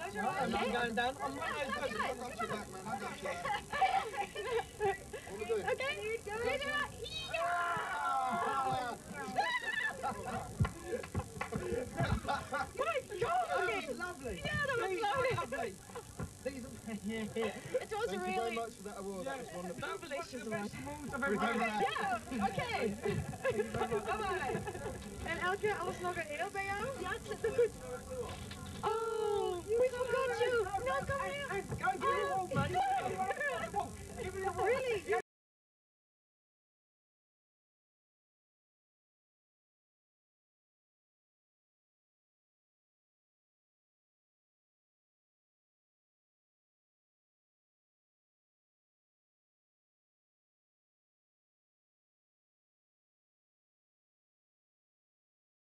And I'm going down on my nose. I got you back, man. I got you. What are we doing? Okay, my God! Okay. Lovely. Yeah, that was These lovely. are lovely. These are... It was Thank you really very much for that award. That was wonderful. delicious Best one. moves I've ever had. Ja, oké. Bye-bye. En Elke, alles nog een heel bij jou? Ja, het zit er goed. Oh, we forgot you. No, come here. Go get it all, man.